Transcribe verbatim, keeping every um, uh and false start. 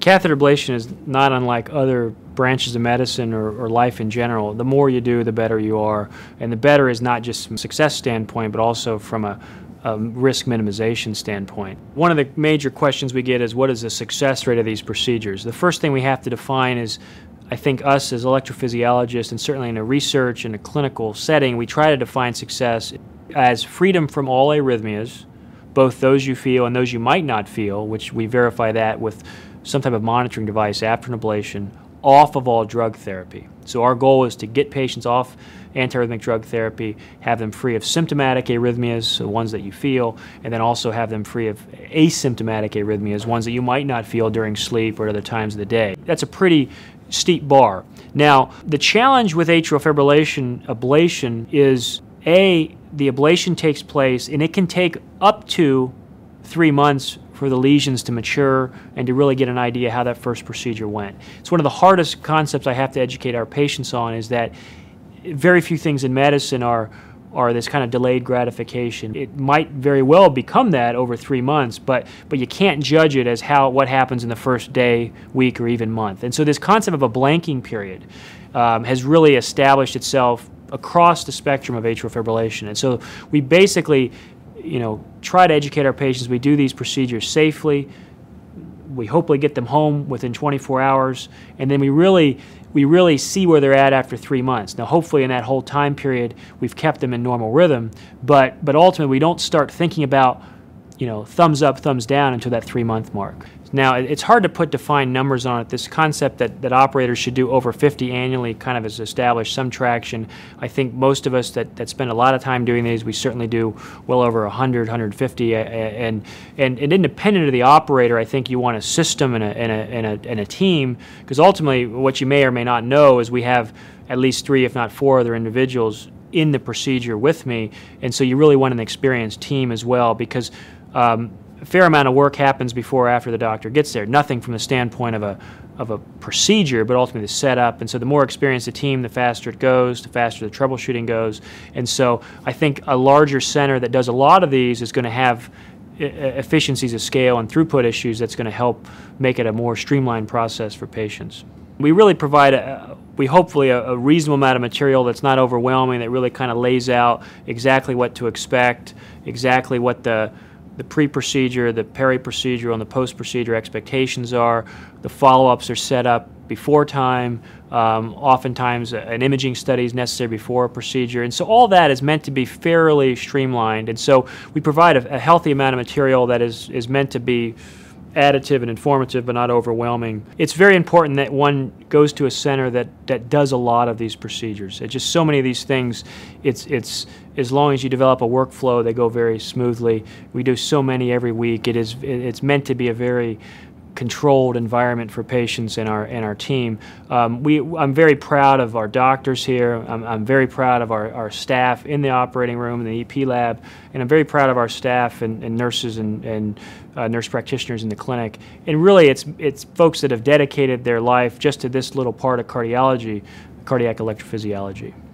Catheter ablation is not unlike other branches of medicine or, or life in general. The more you do, the better you are. And the better is not just from a success standpoint, but also from a, a risk minimization standpoint. One of the major questions we get is, what is the success rate of these procedures? The first thing we have to define is, I think us as electrophysiologists, and certainly in a research and a clinical setting, we try to define success as freedom from all arrhythmias, both those you feel and those you might not feel, which we verify that with some type of monitoring device after an ablation, off of all drug therapy. So our goal is to get patients off antiarrhythmic drug therapy, have them free of symptomatic arrhythmias, so ones that you feel, and then also have them free of asymptomatic arrhythmias, ones that you might not feel during sleep or at other times of the day. That's a pretty steep bar. Now, the challenge with atrial fibrillation ablation is, A, the ablation takes place, and it can take up to three months for the lesions to mature and to really get an idea how that first procedure went. It's one of the hardest concepts I have to educate our patients on, is that very few things in medicine are are this kind of delayed gratification. It might very well become that over three months, but but you can't judge it as how what happens in the first day, week, or even month. And so this concept of a blanking period um, has really established itself across the spectrum of atrial fibrillation. And so we basically, you know, try to educate our patients. We do these procedures safely. We hopefully get them home within twenty-four hours, and then we really we really see where they're at after three months. Now, hopefully in that whole time period, we've kept them in normal rhythm, but but ultimately we don't start thinking about, you know, thumbs up, thumbs down until that three-month mark. Now, it's hard to put defined numbers on it. This concept that, that operators should do over fifty annually kind of has established some traction. I think most of us that, that spend a lot of time doing these, we certainly do well over one hundred, one hundred fifty. And, and, and independent of the operator, I think you want a system and a, and a, and a, and a team, because ultimately what you may or may not know is we have at least three, if not four other individuals in the procedure with me. And so you really want an experienced team as well, because um, a fair amount of work happens before or after the doctor gets there. Nothing from the standpoint of a of a procedure, but ultimately the setup. And so the more experienced the team, the faster it goes, the faster the troubleshooting goes. And so I think a larger center that does a lot of these is going to have efficiencies of scale and throughput issues that's going to help make it a more streamlined process for patients. We really provide, a, we hopefully, a, a reasonable amount of material that's not overwhelming, that really kind of lays out exactly what to expect, exactly what the the pre-procedure, the peri-procedure, and the post-procedure expectations are. The follow-ups are set up before time. Um, oftentimes an imaging study is necessary before a procedure. And so all that is meant to be fairly streamlined. And so we provide a, a healthy amount of material that is, is meant to be additive and informative, but not overwhelming. It's very important that one goes to a center that, that does a lot of these procedures. It's just so many of these things, it's, it's, as long as you develop a workflow, they go very smoothly. We do so many every week. It is, it's meant to be a very controlled environment for patients and our and our team. Um, we, I'm very proud of our doctors here. I'm, I'm very proud of our, our staff in the operating room, in the E P lab, and I'm very proud of our staff and, and nurses and, and uh, nurse practitioners in the clinic. And really, it's it's folks that have dedicated their life just to this little part of cardiology, cardiac electrophysiology.